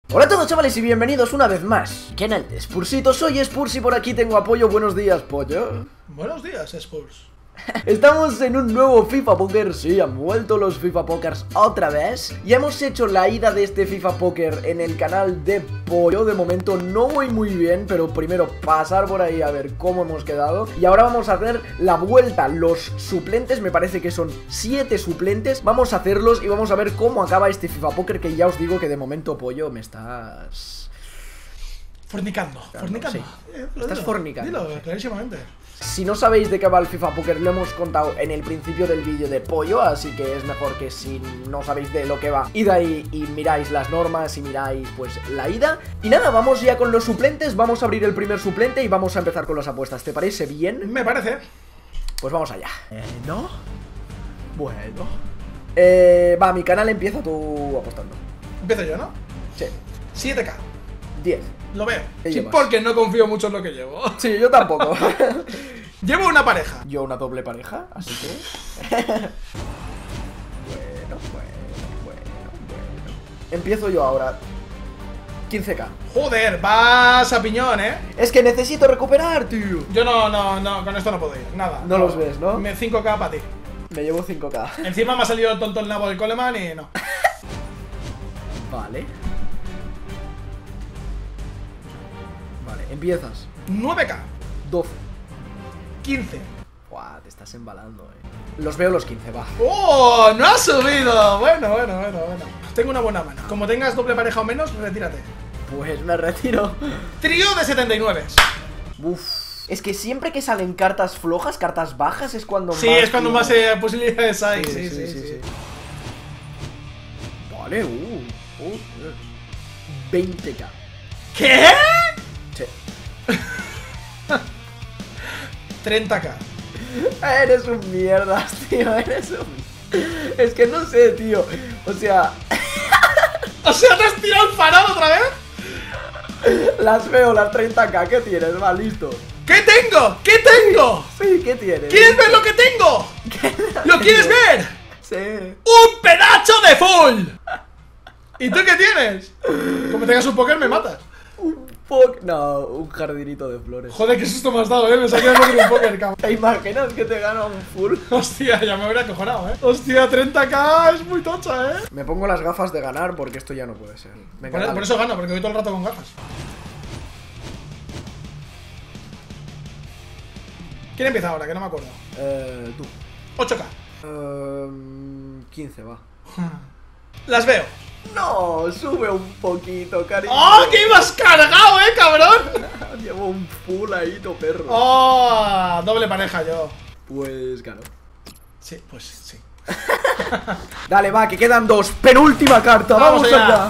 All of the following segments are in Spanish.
Hola a todos, chavales, y bienvenidos una vez más canal de Spursito. Soy Spurs y por aquí tengo a Pollo. Buenos días, Pollo. Buenos días, Spurs. Estamos en un nuevo FIFA Poker. Sí, han vuelto los FIFA Pokers otra vez. Y hemos hecho la ida de este FIFA Poker en el canal de Pollo. De momento no voy muy bien, pero primero pasar por ahí a ver cómo hemos quedado. Y ahora vamos a hacer la vuelta. Los suplentes, me parece que son 7 suplentes. Vamos a hacerlos y vamos a ver cómo acaba este FIFA Poker, que ya os digo que de momento, Pollo, me estás... Fornicando. Sí. Estás fornicando. Dilo, clarísimamente. Si no sabéis de qué va el FIFA Poker, lo hemos contado en el principio del vídeo de Pollo, así que es mejor que si no sabéis de lo que va, id ahí y miráis las normas y miráis pues la ida. Y nada, vamos ya con los suplentes, vamos a abrir el primer suplente y vamos a empezar con las apuestas. ¿Te parece bien? Me parece. Pues vamos allá. ¿No? Bueno. Va, mi canal, empieza tú apostando. Empiezo yo, ¿no? Sí. 7K. 10. Lo veo. ¿Qué Sí, llevas? porque no confío mucho en lo que llevo. Sí, yo tampoco. Llevo una pareja. Yo una doble pareja, así que... bueno. Empiezo yo ahora. 15k. Joder, vas a piñón, ¿eh? Es que necesito recuperar, tío. Yo no, con esto no puedo ir. Nada. No los ves, ¿no? 5K para ti. Me llevo 5k. Encima me ha salido el tonto el nabo del Coleman y no. Vale. Vale, empiezas. 9K. 12. 15. Buah, te estás embalando, Los veo los 15, va. ¡Oh! ¡No ha subido! Bueno. Tengo una buena mano. Como tengas doble pareja o menos, retírate. Pues me retiro. Trío de 79. Uf. Es que siempre que salen cartas flojas, cartas bajas, es cuando Sí, más... es cuando más posibilidades hay. Sí. Vale, 20k. ¿Qué? Sí. 30K. Eres un mierdas, tío, eres un... Es que no sé, tío. O sea... O sea, ¿te has tirado el farol otra vez? Las veo, las 30k, ¿qué tienes? Va, listo. ¿Qué tengo? ¿Qué tengo? Sí, ¿qué tienes? ¿Quieres ver lo que tengo? ¿Lo quieres ver? Sí. ¡Un pedazo de full! ¿Y tú qué tienes? Como tengas un póker me matas. No, un jardinito de flores. Joder, qué susto me has dado, me saqué de un póker, cabrón. ¿Te imaginas que te gana un full? Hostia, ya me hubiera acojonado, Hostia, 30k es muy tocha, Me pongo las gafas de ganar porque esto ya no puede ser. Venga, dale. Por eso gano, porque voy todo el rato con gafas. ¿Quién empieza ahora? Que no me acuerdo. Tú. 8K. 15, va. Las veo. No, sube un poquito, cariño. ¡Oh, que ibas cargado, cabrón! Llevo un full ahí, to perro. ¡Oh! Doble pareja yo. Pues claro. Sí, pues sí. Dale, va, que quedan 2. Penúltima carta, vamos allá.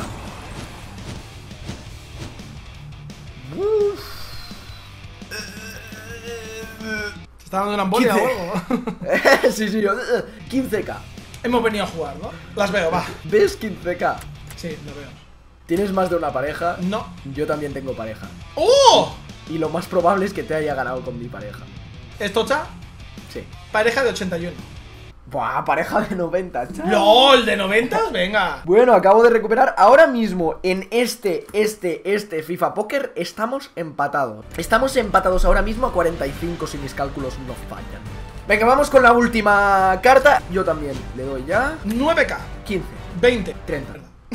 ¿Te está dando una embolia o algo? Sí, 15k. Hemos venido a jugar, ¿no? Las veo, va. ¿Ves 15k? Sí, lo veo. ¿Tienes más de una pareja? No. Yo también tengo pareja. ¡Oh! Y lo más probable es que te haya ganado con mi pareja. ¿Es tocha? Sí. Pareja de 81. Buah, pareja de 90, chaval. ¡LOL! ¿De 90? Venga. Bueno, acabo de recuperar. Ahora mismo en este FIFA Poker estamos empatados. Estamos empatados ahora mismo a 45 si mis cálculos no fallan. Venga, vamos con la última carta. Yo también le doy ya. 9K. 15, 20. 30.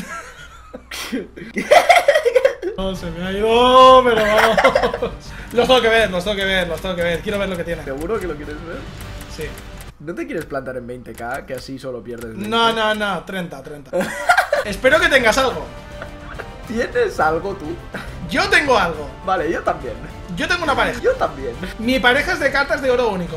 No, se me ha ido, pero vamos. Los tengo que ver. Quiero ver lo que tiene. ¿Seguro que lo quieres ver? Sí. ¿No te quieres plantar en 20k? Que así solo pierdes 20. No, 30. Espero que tengas algo. ¿Tienes algo tú? Yo tengo algo. Vale, yo también. Yo tengo una pareja. Yo también. Mi pareja es de cartas de oro único.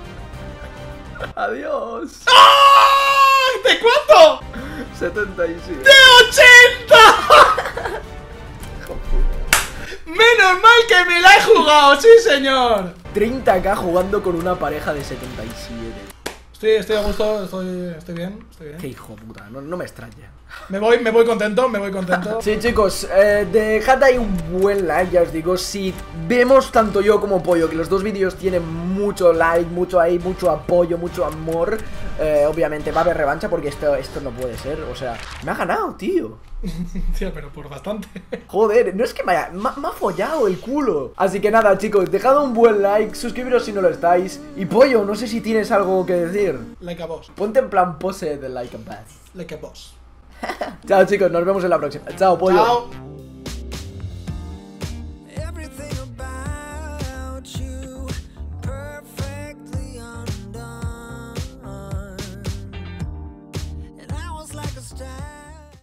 Adiós. ¡Ah! ¿De cuánto? 77. ¡De 80! ¡Menos mal que me la he jugado! ¡Sí, señor! 30k jugando con una pareja de 77. Estoy a gusto, estoy bien. Qué hijo puta, no me extraña. Me voy contento. Sí, chicos, dejad ahí un buen like, ya os digo. Si vemos tanto yo como Pollo que los dos vídeos tienen mucho like, mucho apoyo, mucho amor, obviamente va a haber revancha porque esto no puede ser. O sea, me ha ganado, tío. Tío, pero por bastante. Joder, no es que me ha follado el culo. Así que nada, chicos, dejad un buen like, suscribiros si no lo estáis. Y Pollo, no sé si tienes algo que decir. Like a boss. Ponte en plan pose de like a boss. Like a boss. Chao, chicos, nos vemos en la próxima. Chao, Pollo. Chao.